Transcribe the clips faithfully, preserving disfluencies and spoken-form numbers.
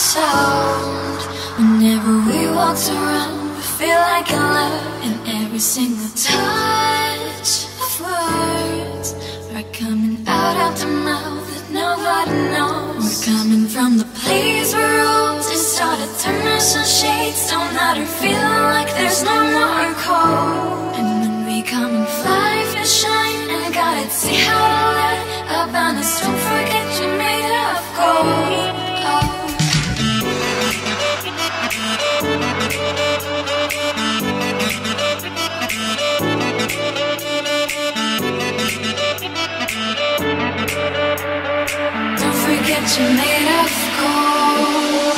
sound. Whenever we walk around, we feel like in love. And every single touch of words are coming out of the mouth that nobody knows. We're coming from the place where roses started turning some shades. Don't matter, feeling like there's no more cold. And when we come and fly, feel shine, and gotta see how to let up on us. Don't forget you're made of gold. Oh. Don't forget you're made of gold.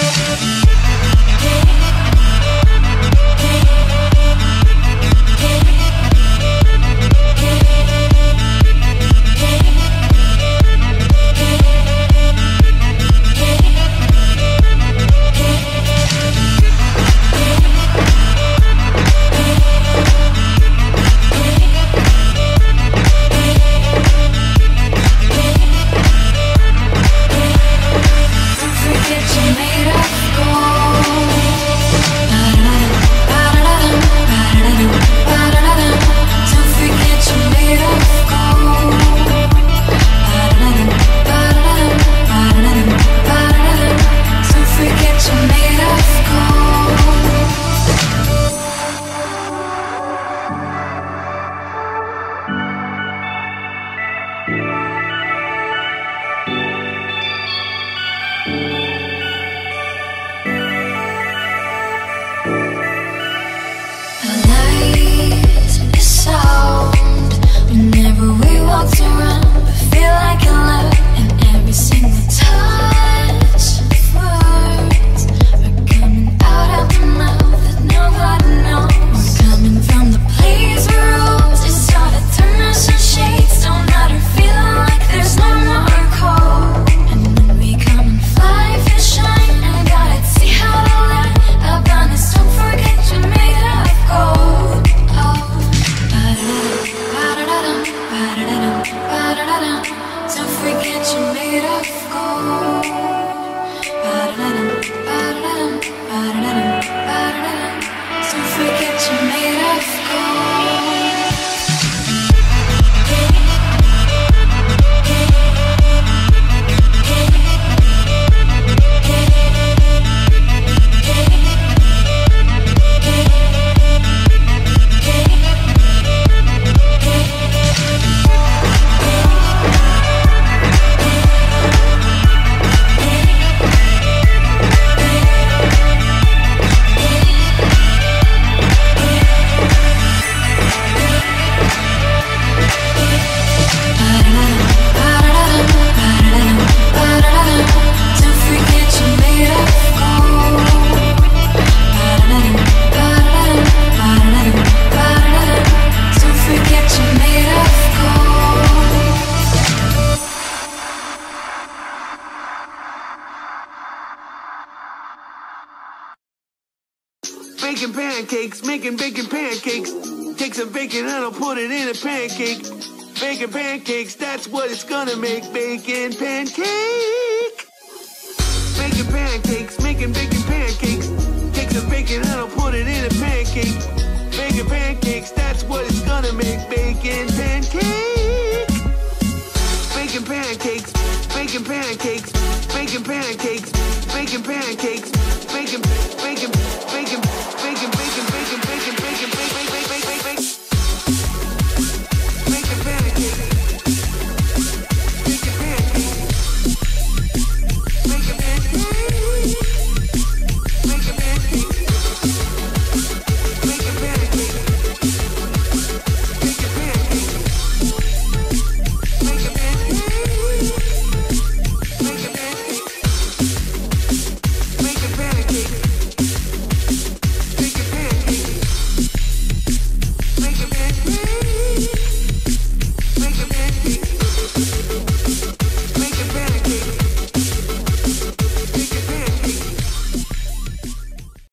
Baking pancakes, making bacon pancakes. Take some bacon and I'll put it in a pancake. Bacon pancakes, that's what it's gonna make. Bacon pancake. Bacon pancakes, making bacon pancakes. Take some bacon and I'll put it in a pancake. Bacon pancakes, that's what it's gonna make. Bacon pancake. Bacon pancakes, bacon pancakes, bacon pancakes, bacon pancakes, bacon, bacon, bacon, bacon, bacon, bacon, bacon, bacon, bacon, bacon, bacon, bacon, bacon.